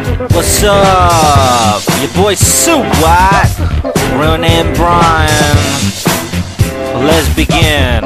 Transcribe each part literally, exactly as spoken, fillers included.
What's up? Your boy Suwat, real name Brian. Let's begin.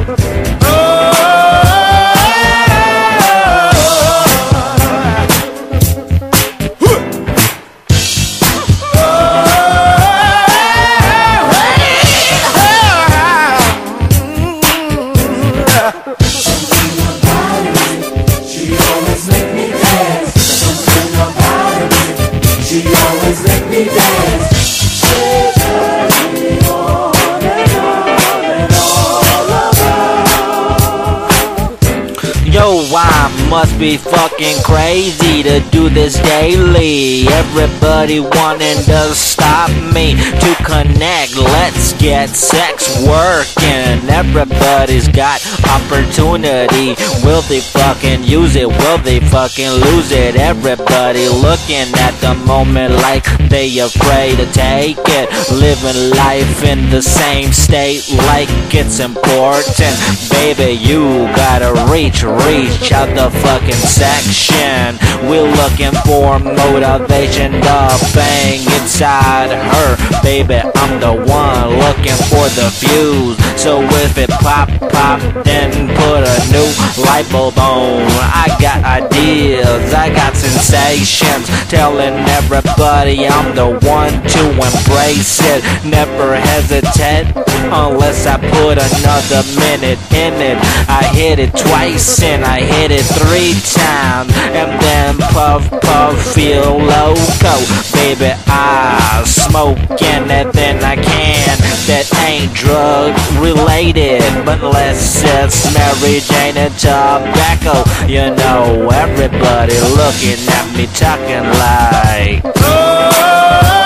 Yo, I must be fucking crazy to do this daily. Everybody wanting to stop me to connect. Let's get sex working. Everybody's got opportunity. Will they fucking use it? Will they fucking lose it? Everybody looking at the moment like they afraid to take it. Living life in the same state like it's important. Baby, you gotta reach, reach out the fucking section. We're looking for motivation to bang inside her. Baby, I'm the one looking for the fuse. So if it pop, pop, then put a new light bulb on. I got ideas, I got sensations, telling everybody I'm the one to embrace it. Never hesitate unless I put another minute in it. I hit it twice and I hit it three times, and then puff, puff, feel loco. Baby, I smoking it, then I can. That ain't drug related, but unless it's Mary Jane and tobacco. You know, everybody looking at me talking like, oh!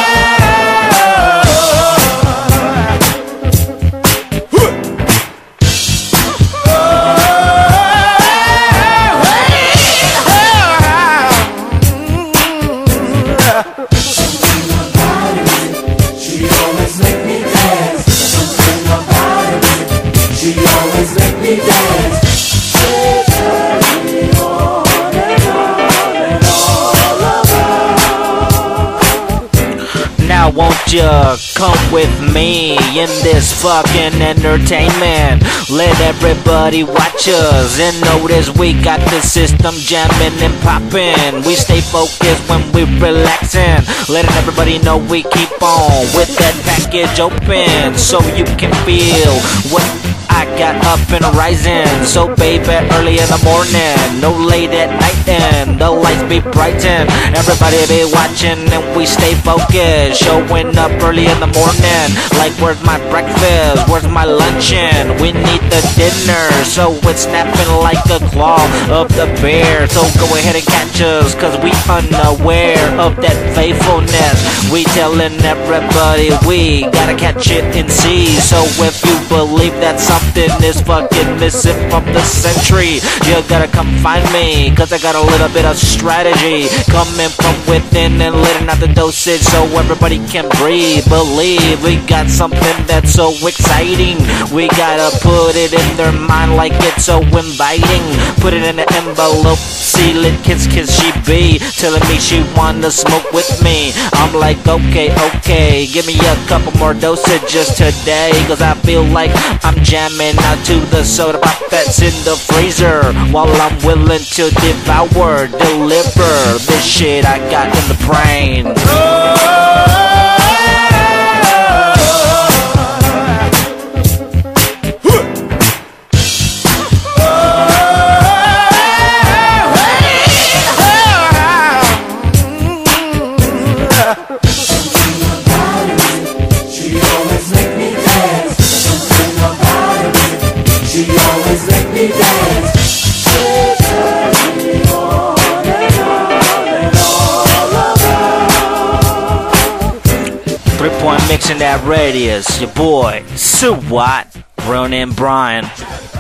Now won't you come with me in this fucking entertainment? Let everybody watch us and notice we got the system jamming and popping. We stay focused when we relaxing, letting everybody know we keep on with that package open, so you can feel what I got up and rising. So baby, early in the morning, no late at night, and the lights be brighten. Everybody be watching and we stay focused, showing up early in the morning like, where's my breakfast, where's my luncheon? We need the dinner, so it's snapping like a claw of the bear. So go ahead and catch us, cause we unaware of that faithfulness. We telling everybody we gotta catch it and see. So if you believe that something is fucking missing from the century, you gotta come find me, cause I got a little bit of strategy coming from within and letting out the dosage so everybody can breathe. Believe we got something that's so exciting, we gotta put it in their mind like it's so inviting. Put it in an envelope, seal it, kiss kiss she be telling me she wanna smoke with me. I'm like, okay, okay, give me a couple more dosages today, cause I feel like I'm jamming out to the soda pop that's in the freezer, while I'm willing to devour, deliver this shit I got in the brain. Three-point mixing that radius. Your boy, Suwat, real name Brian.